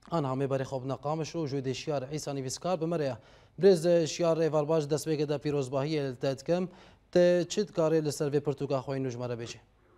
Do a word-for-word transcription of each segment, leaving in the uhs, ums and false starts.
آن همه برای خواب نقامش و جوید شیار عیسی نیویسکار بمره برز شیار ایوار باش دست بگه دا پیروزباهی التد کم ت چید کاری لسر وی پرتوگاه خوی نجمره بجه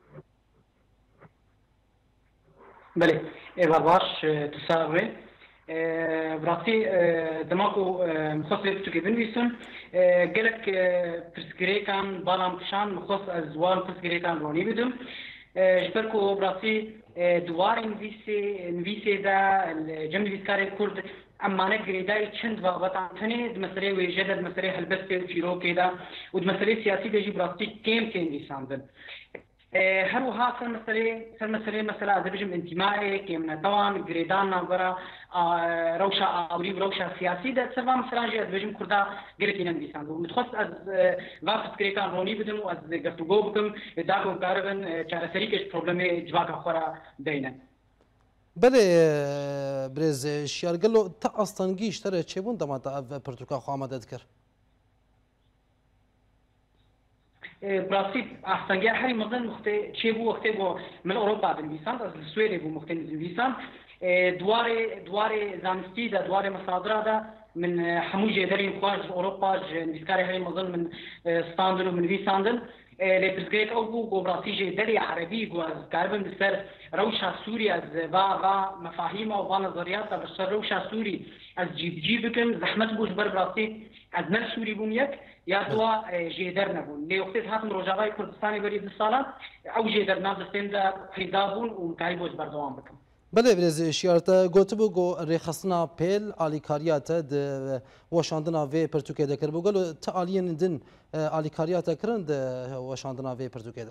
بله ایوار باش تساوی براستی دماغو مخصوص تو که بنویسن گلک پرسکری کن بالام کشان مخصوص از وان پرسکری کن رونی بدم جبركو براسي دوار انفيسي انفيسي دا الجمع الاسكاري كرد اما نقري داي تشند وطني دمسري وجدد مسري هلبستي وفيرو كده ودمسري سياسي دجي براسي كيم كين دي ساندن هروها سر مسري سر مسري مثلا دبجم انتمائي كيمنا دوان جريدان نظرة روشا اوري روشا سياسي ده سبا مثلا جي دبجم كردا جريتين انديسان متخص از واقف كريكان روني بدم از گفتگو بكم داكو قاربن چاره سريكش پروبلمي جواكا خورا دينا بله برز شیارگلو تا اصلنگیش تره چه بون دما تا پرتوکا خو آماده کر براسي احسنجي هري مظن مخته چه بو وقته بو من اوروبا بنویسان از سوئد بو مخته بنویسان دواره دواره زانستی دا دواره مصادره دا من حموجه درين خارج اوروبا نویسکاری هري مظن من ستاندن و من ویساندن لبرزگریت او بو گو براسي جي دري عربي گو از قاربن بسر روشا سوري از با با مفاهيم و با نظريات بسر روشا سوري از جيب جيبكم زحمت بوش بر براسي از نر سوري بوم يك یا دوا جیدر نبود. لیوقتی هاتم روجاوای کردستانی برید سالا او جیدر نازستیم دا پیدا بون و مکاری بوج بردوام بکن. بله برز شیارتا گوتبو گو رخصنا پیل آلیکاریات د واشاندنا و پرتوکه دکر بگلو تا آلین دن آلیکاریات کرند واشاندنا و پرتوکه دا.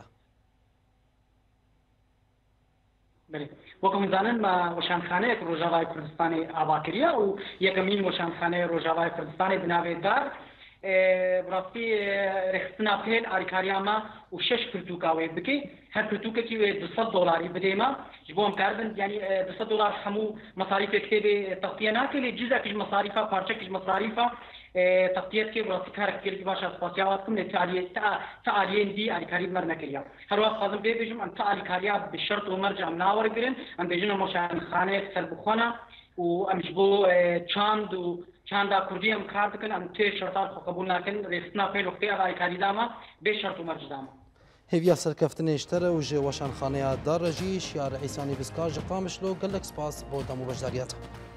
بله وکم زنان ما وشانخانه روجاوای کردستانی آباکریا و یکمین وشانخانه روجاوای کردستانی بناوی دار براستی رخصنا پیل آریکاریا ما و شش پرتوکاوی بکی هر پرتوکه کی دویست دلاری بده ما جبوم کردن یعنی دویست دلار همو مصاريف كتابه تغطيه ناكل جزء كش مصاريفها بارشة كش مصاريفها تغطيه كي براسي كارك كير باش اسباسياتكم لتعاليه تعاليه دي آریکاری مرنا كريا هر وقت خازم بيجم ان آریکاریا بالشرط ومرجع مناور گرن ام بيجنا مشان خانه سربخونه و ام جبو چاند و چند کردی هم کار بکن ام تی شرطات خو قبول نکن رخصنا پیل وقتی آریکاری داما به شرط و مرج داما هیویا سرکفتن اشتره و جواشان خانه دار رجی شیار عیسی نیویسکار جقامش لو گلک سپاس بودم و بجداریت